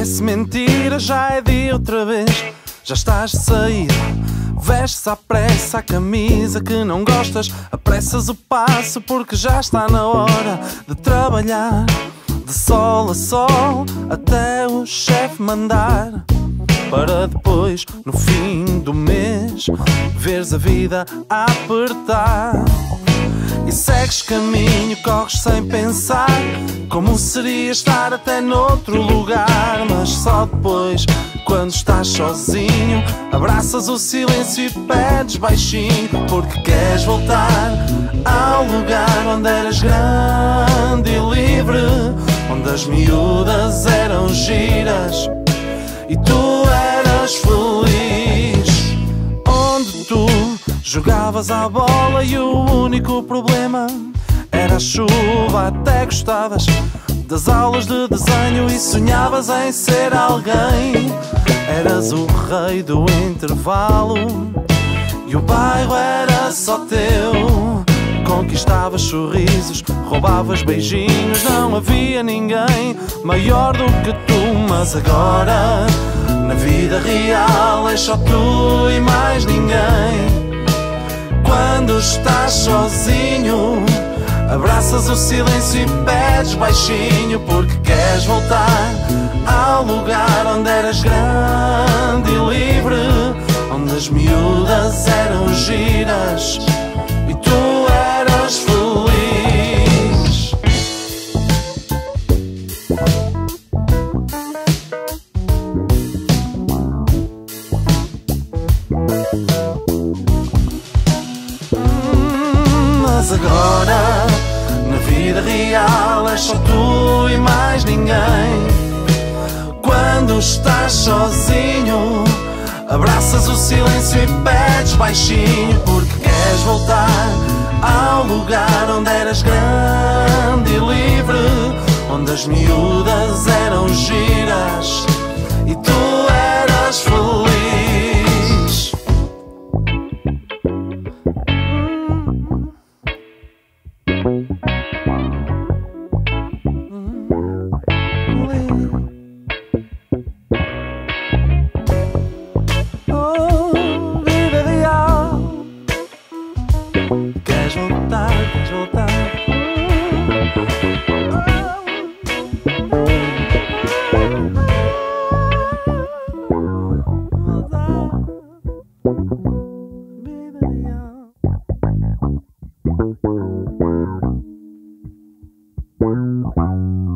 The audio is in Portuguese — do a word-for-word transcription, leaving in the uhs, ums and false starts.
Parece mentira, já é dia outra vez. Já estás de saída, vestes à pressa a camisa que não gostas. Apressas o passo porque já está na hora de trabalhar, de sol a sol, até o chefe mandar, para depois, no fim do mês, veres a vida a apertar. E segues caminho, corres sem pensar como seria estar até noutro lugar. Mas só depois, quando estás sozinho, abraças o silêncio e pedes baixinho, porque queres voltar ao lugar onde eras grande e livre, onde as miúdas eram giras e tu eras feliz, onde tu jogavas à bola e o único problema era a chuva. Até gostavas das aulas de desenho e sonhavas em ser alguém. Eras o rei do intervalo e o bairro era só teu. Conquistavas sorrisos, roubavas beijinhos, não havia ninguém maior do que tu. Mas agora, na vida real, és só tu e mais ninguém. Quando estás sozinho, abraças o silêncio e pedes baixinho, porque queres voltar ao lugar onde eras grande e livre, onde as miúdas eram giras e tu eras feliz. Mas agora, na vida real, és só tu e mais ninguém. Quando estás sozinho, abraças o silêncio e pedes baixinho, porque queres voltar ao lugar onde eras grande e livre, onde as miúdas eram giras e tu eras feliz. Oh, vida real, queres voltar, queres voltar. Vida real.